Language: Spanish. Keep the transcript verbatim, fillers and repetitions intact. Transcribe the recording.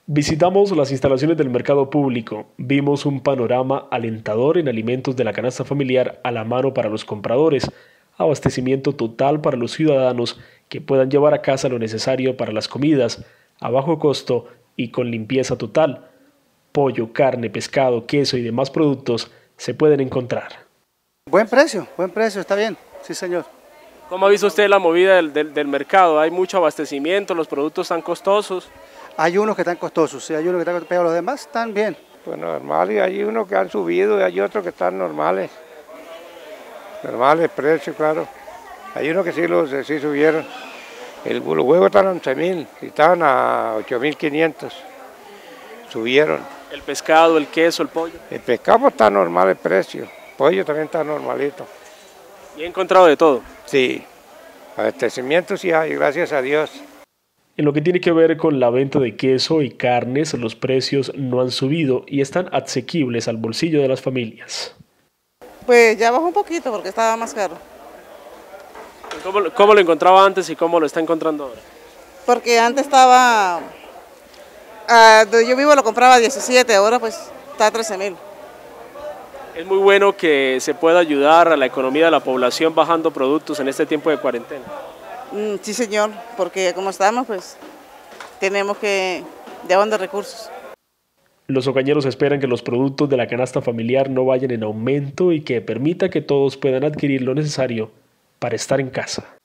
Visitamos las instalaciones del mercado público, vimos un panorama alentador en alimentos de la canasta familiar a la mano para los compradores, abastecimiento total para los ciudadanos que puedan llevar a casa lo necesario para las comidas, a bajo costo y con limpieza total. Pollo, carne, pescado, queso y demás productos se pueden encontrar. Buen precio, buen precio, está bien, sí señor. ¿Cómo ha visto usted la movida del, del, del mercado? ¿Hay mucho abastecimiento? ¿Los productos están costosos? Hay unos que están costosos, sí, hay unos que están costosos, pero los demás están bien. Pues normal, y hay unos que han subido y hay otros que están normales. Normales precios, claro. Hay unos que sí, los, sí subieron. El, los huevos están a once mil y estaban a ocho mil quinientos. Subieron. ¿El pescado, el queso, el pollo? El pescado está normal el precio. El pollo también está normalito. ¿Y he encontrado de todo? Sí. Abastecimiento sí hay, gracias a Dios. En lo que tiene que ver con la venta de queso y carnes, los precios no han subido y están asequibles al bolsillo de las familias. Pues ya bajó un poquito porque estaba más caro. ¿Cómo, cómo lo encontraba antes y cómo lo está encontrando ahora? Porque antes estaba, uh, donde yo vivo lo compraba a diecisiete, ahora pues está a trece mil. Es muy bueno que se pueda ayudar a la economía de la población bajando productos en este tiempo de cuarentena. Mm, sí señor, porque como estamos pues tenemos que de dónde recursos. Los ocañeros esperan que los productos de la canasta familiar no vayan en aumento y que permita que todos puedan adquirir lo necesario para estar en casa.